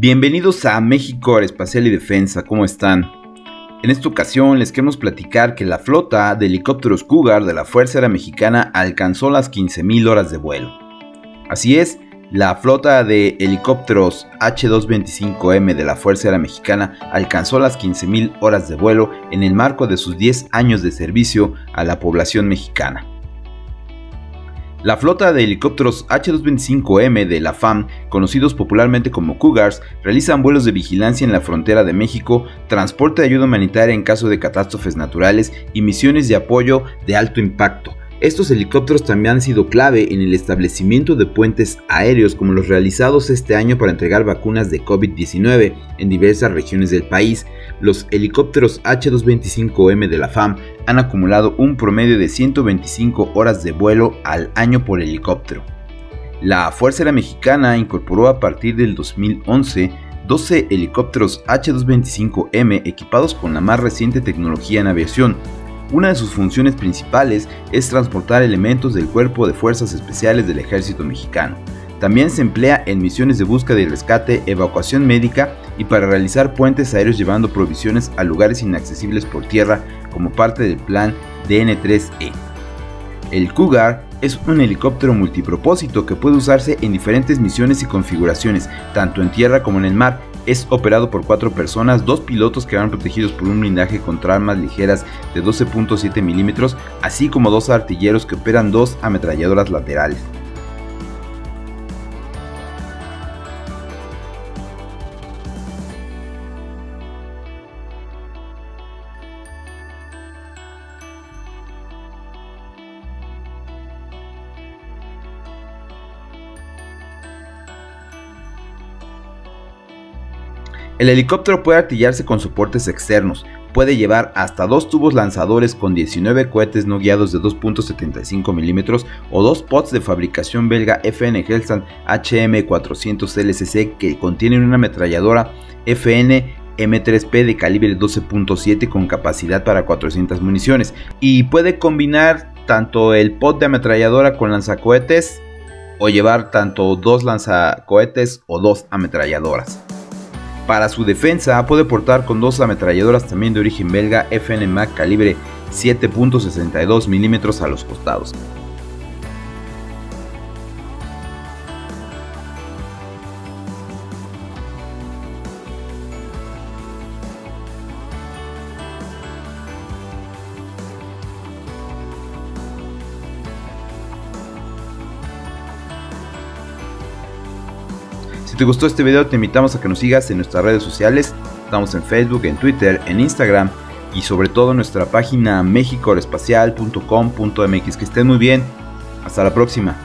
Bienvenidos a México Aeroespacial y Defensa, ¿cómo están? En esta ocasión les queremos platicar que la flota de helicópteros Cougar de la Fuerza Aérea Mexicana alcanzó las 15,000 horas de vuelo. Así es, la flota de helicópteros H-225M de la Fuerza Aérea Mexicana alcanzó las 15,000 horas de vuelo en el marco de sus 10 años de servicio a la población mexicana. La flota de helicópteros H-225M de la FAM, conocidos popularmente como Cougars, realizan vuelos de vigilancia en la frontera de México, transporte de ayuda humanitaria en caso de catástrofes naturales y misiones de apoyo de alto impacto. Estos helicópteros también han sido clave en el establecimiento de puentes aéreos como los realizados este año para entregar vacunas de COVID-19 en diversas regiones del país. Los helicópteros H-225M de la FAM han acumulado un promedio de 125 horas de vuelo al año por helicóptero. La Fuerza Aérea Mexicana incorporó a partir del 2011 12 helicópteros H-225M equipados con la más reciente tecnología en aviación. Una de sus funciones principales es transportar elementos del Cuerpo de Fuerzas Especiales del Ejército Mexicano. También se emplea en misiones de búsqueda y rescate, evacuación médica y para realizar puentes aéreos llevando provisiones a lugares inaccesibles por tierra como parte del plan DN3E. El Cougar es un helicóptero multipropósito que puede usarse en diferentes misiones y configuraciones, tanto en tierra como en el mar. Es operado por 4 personas, 2 pilotos que van protegidos por un blindaje contra armas ligeras de 12.7 milímetros, así como 2 artilleros que operan 2 ametralladoras laterales. El helicóptero puede artillarse con soportes externos, puede llevar hasta 2 tubos lanzadores con 19 cohetes no guiados de 2.75 milímetros o 2 pods de fabricación belga FN Hellsand HM400 LCC que contienen una ametralladora FN M3P de calibre 12.7 con capacidad para 400 municiones, y puede combinar tanto el pod de ametralladora con lanzacohetes o llevar tanto 2 lanzacohetes o 2 ametralladoras. Para su defensa puede portar con 2 ametralladoras también de origen belga FN MAC calibre 7.62 milímetros a los costados. Si te gustó este video, te invitamos a que nos sigas en nuestras redes sociales. Estamos en Facebook, en Twitter, en Instagram y sobre todo en nuestra página mexicoaeroespacial.com.mx. Que estén muy bien. Hasta la próxima.